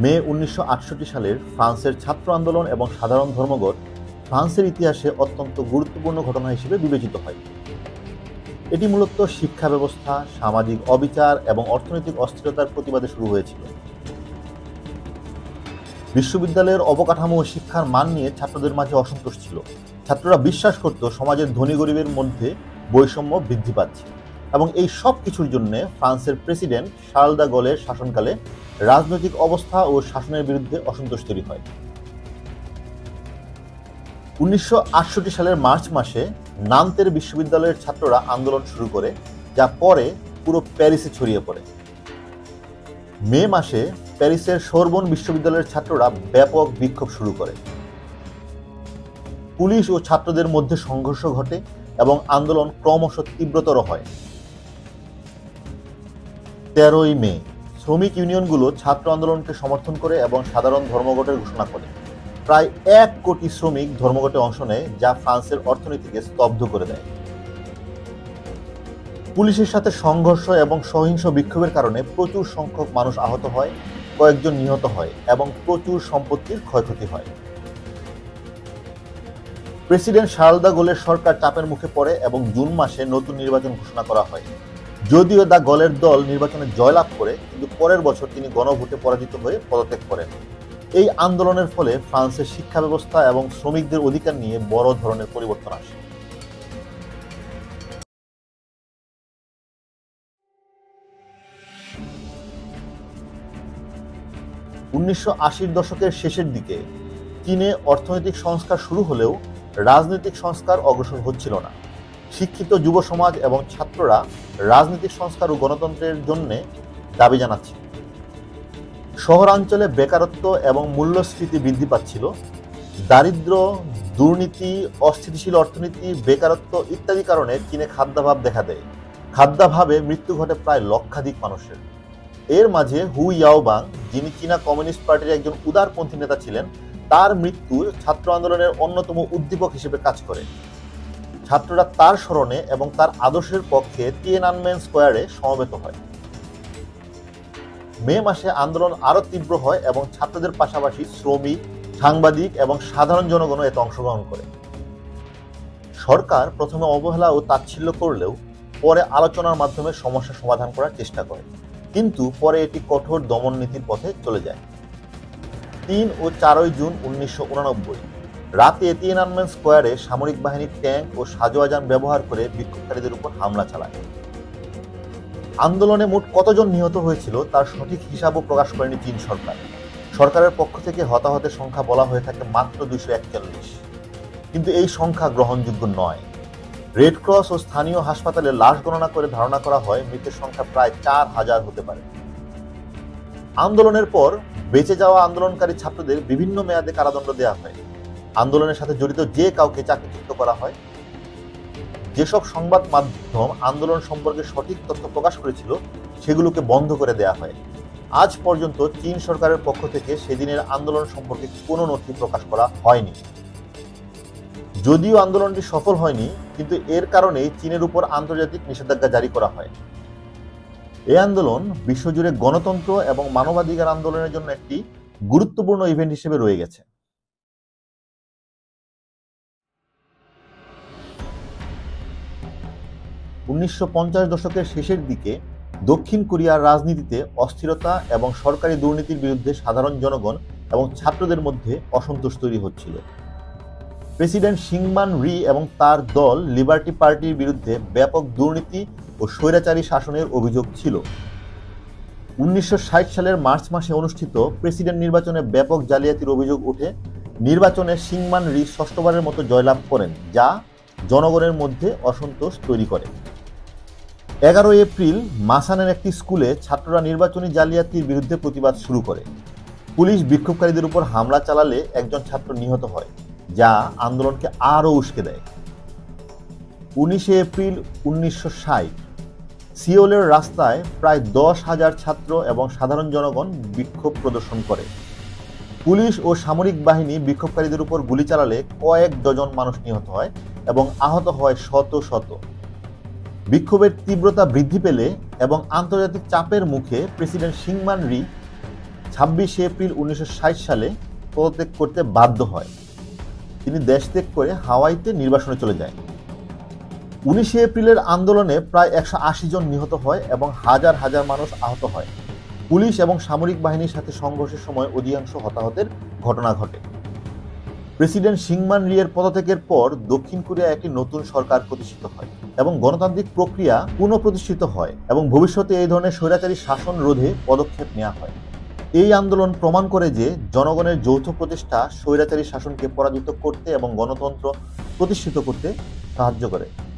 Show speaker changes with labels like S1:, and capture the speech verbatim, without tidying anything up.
S1: মে উনিশশো আটষট্টি সালের ফ্রান্সের ছাত্র আন্দোলন এবং সাধারণ ধর্মঘট ফ্রান্সের ইতিহাসে অত্যন্ত গুরুত্বপূর্ণ ঘটনা হিসেবে বিবেচিত হয়। এটি মূলত শিক্ষা ব্যবস্থা, সামাজিক অবিচার এবং অর্থনৈতিক অস্থিরতার প্রতিবাদে শুরু হয়েছিল। বিশ্ববিদ্যালয়ের অবকাঠামো ও শিক্ষার মান নিয়ে ছাত্রদের মাঝে অসন্তোষ ছিল। ছাত্ররা বিশ্বাস করত সমাজের ধনী গরিবের মধ্যে বৈষম্য বৃদ্ধি পাচ্ছে এবং এই সব কিছুর জন্য ফ্রান্সের প্রেসিডেন্ট শার্ল দ্য গলের শাসনকালে রাজনৈতিক অবস্থা ও শাসনের বিরুদ্ধে অসন্তোষ তৈরি হয়। উনিশশো আটষট্টি সালের মার্চ মাসে নান্তের বিশ্ববিদ্যালয়ের ছাত্ররা আন্দোলন শুরু করে, যা পরে পুরো প্যারিসে ছড়িয়ে পড়ে। মে মাসে প্যারিসের সোরবন বিশ্ববিদ্যালয়ের ছাত্ররা ব্যাপক বিক্ষোভ শুরু করে। পুলিশ ও ছাত্রদের মধ্যে সংঘর্ষ ঘটে এবং আন্দোলন ক্রমশ তীব্রতর হয়। তেরোই মে শ্রমিক ইউনিয়নগুলো ছাত্র আন্দোলনকে সমর্থন করে এবং সাধারণ ধর্মঘটের ঘোষণা করে। প্রায় এক কোটি শ্রমিক ধর্মঘটে অংশ নেয়, যা ফ্রান্সের অর্থনীতিকে স্তব্ধ করে দেয়। পুলিশের সাথে সংঘর্ষ এবং সহিংস বিক্ষোভের কারণে প্রচুর সংখ্যক মানুষ আহত হয়, কয়েকজন নিহত হয় এবং প্রচুর সম্পত্তির ক্ষয়ক্ষতি হয়। প্রেসিডেন্ট শার্ল দ্য গোলের সরকার চাপের মুখে পড়ে এবং জুন মাসে নতুন নির্বাচন ঘোষণা করা হয়। যদিও দ্য গলের দল নির্বাচনে জয়লাভ করে, কিন্তু পরের বছর তিনি গণভোটে পরাজিত হয়ে পদত্যাগ করেন। এই আন্দোলনের ফলে ফ্রান্সের শিক্ষা ব্যবস্থা এবং শ্রমিকদের অধিকার নিয়ে বড় ধরনের পরিবর্তন আসে। উনিশশো আশির দশকের শেষের দিকে চীনে অর্থনৈতিক সংস্কার শুরু হলেও রাজনৈতিক সংস্কার অগ্রসর হচ্ছিল না। শিক্ষিত যুব সমাজ এবং ছাত্ররা রাজনৈতিক সংস্কার ও গণতন্ত্রের জন্য দাবি জানাচ্ছে। শহরাঞ্চলে বেকারত্ব এবং মূল্যস্ফীতি বৃদ্ধি পাচ্ছিল। দারিদ্র্য, দুর্নীতি, অস্থিতিশীল অর্থনীতি, বেকারত্ব ইত্যাদি কারণে চীনে খাদ্যাভাব দেখা দেয়। খাদ্যাভাবে মৃত্যু ঘটে প্রায় লক্ষাধিক মানুষের। এর মাঝে হু ইয়াওবাং, যিনি চীনা কমিউনিস্ট পার্টির একজন উদারপন্থী নেতা ছিলেন, তার মৃত্যু ছাত্র আন্দোলনের অন্যতম উদ্দীপক হিসেবে কাজ করে। ছাত্ররা তার স্মরণে এবং তার আদর্শের পক্ষে তিয়ানআনমেন স্কোয়ারে সমবেত হয়। মে মাসে আন্দোলন আরো তীব্র হয় এবং ছাত্রদের পাশাপাশি শ্রমিক, সাংবাদিক এবং সাধারণ জনগণও এতে অংশগ্রহণ করে। সরকার প্রথমে অবহেলা ও তাচ্ছিল্য করলেও পরে আলোচনার মাধ্যমে সমস্যা সমাধান করার চেষ্টা করে, কিন্তু পরে এটি কঠোর দমন নীতির পথে চলে যায়। তিন ও চারই জুন উনিশশো উনানব্বই রাতে তিয়ানআনমেন স্কোয়ারে সামরিক বাহিনীর ট্যাঙ্ক ও সাজোয়াজান ব্যবহার করে বিক্ষোভকারীদের উপর হামলা চালায়। আন্দোলনে মোট কতজন নিহত হয়েছিল তার সঠিক হিসাবও প্রকাশ করেনি চীন সরকার। সরকারের পক্ষ থেকে হতাহতের সংখ্যা বলা হয়ে থাকে মাত্র দুইশো একচল্লিশ, কিন্তু এই সংখ্যা গ্রহণযোগ্য নয়। রেড ক্রস ও স্থানীয় হাসপাতালে লাশ গণনা করে ধারণা করা হয় মৃতের সংখ্যা প্রায় চার হাজার হতে পারে। আন্দোলনের পর বেঁচে যাওয়া আন্দোলনকারী ছাত্রদের বিভিন্ন মেয়াদে কারাদণ্ড দেওয়া হয়। আন্দোলনের সাথে জড়িত যে কাউকে চাকরিচ্যুত করা হয়। যেসব সংবাদ মাধ্যম আন্দোলন সম্পর্কে সঠিক তথ্য প্রকাশ করেছিল সেগুলোকে বন্ধ করে দেওয়া হয়। আজ পর্যন্ত চীন সরকারের পক্ষ থেকে সেদিনের আন্দোলন সম্পর্কে কোনো নথি প্রকাশ করা হয়নি। যদিও আন্দোলনটি সফল হয়নি, কিন্তু এর কারণেই চীনের উপর আন্তর্জাতিক নিষেধাজ্ঞা জারি করা হয়। এই আন্দোলন বিশ্বজুড়ে গণতন্ত্র এবং মানবাধিকার আন্দোলনের জন্য একটি গুরুত্বপূর্ণ ইভেন্ট হিসেবে রয়ে গেছে। উনিশশো পঞ্চাশ দশকের শেষের দিকে দক্ষিণ কোরিয়ার রাজনীতিতে অস্থিরতা এবং সরকারি দুর্নীতির বিরুদ্ধে সাধারণ জনগণ এবং ছাত্রদের মধ্যে অসন্তোষ তৈরি হচ্ছিল। প্রেসিডেন্ট সিংমান রি এবং তার দল লিবার্টি পার্টির বিরুদ্ধে ব্যাপক দুর্নীতি ও স্বৈরাচারী শাসনের অভিযোগ ছিল। উনিশশো ষাট সালের মার্চ মাসে অনুষ্ঠিত প্রেসিডেন্ট নির্বাচনে ব্যাপক জালিয়াতির অভিযোগ উঠে নির্বাচনে সিংমান রি ষষ্ঠবারের মতো জয়লাভ করেন, যা জনগণের মধ্যে অসন্তোষ তৈরি করে। এগারোই এপ্রিল মাসানের একটি স্কুলে ছাত্ররা নির্বাচনী জালিয়াতির বিরুদ্ধে প্রতিবাদ শুরু করে। পুলিশ বিক্ষোভকারীদের উপর হামলা চালালে একজন ছাত্র নিহত হয়, যা আন্দোলনকে আরও উস্কে দেয়। উনিশে এপ্রিল উনিশশো ষাট সিওলের রাস্তায় প্রায় দশ হাজার ছাত্র এবং সাধারণ জনগণ বিক্ষোভ প্রদর্শন করে। পুলিশ ও সামরিক বাহিনী বিক্ষোভকারীদের উপর গুলি চালালে কয়েক ডজন মানুষ নিহত হয় এবং আহত হয় শত শত। বিক্ষোভের তীব্রতা বৃদ্ধি পেলে এবং আন্তর্জাতিক চাপের মুখে প্রেসিডেন্ট সিংমান রি ছাব্বিশে এপ্রিল উনিশশো ষাট সালে পদত্যাগ করতে বাধ্য হয়। তিনি দেশ ত্যাগ করে হাওয়াইতে নির্বাসনে চলে যায়। উনিশে এপ্রিলের আন্দোলনে প্রায় একশো আশি জন নিহত হয় এবং হাজার হাজার মানুষ আহত হয়। পুলিশ এবং সামরিক বাহিনীর সাথে সংঘর্ষের সময় অধিকাংশ হতাহতের ঘটনা ঘটে। প্রেসিডেন্ট সিংমান রিয়ের পদত্যাগের পর দক্ষিণ কোরিয়া একটি নতুন সরকার প্রতিষ্ঠিত হয় এবং গণতান্ত্রিক প্রক্রিয়া পুনঃপ্রতিষ্ঠিত হয় এবং ভবিষ্যতে এই ধরনের স্বৈরাচারী শাসন রোধে পদক্ষেপ নেওয়া হয়। এই আন্দোলন প্রমাণ করে যে জনগণের যৌথ প্রচেষ্টা স্বৈরাচারী শাসনকে পরাজিত করতে এবং গণতন্ত্র প্রতিষ্ঠিত করতে সাহায্য করে।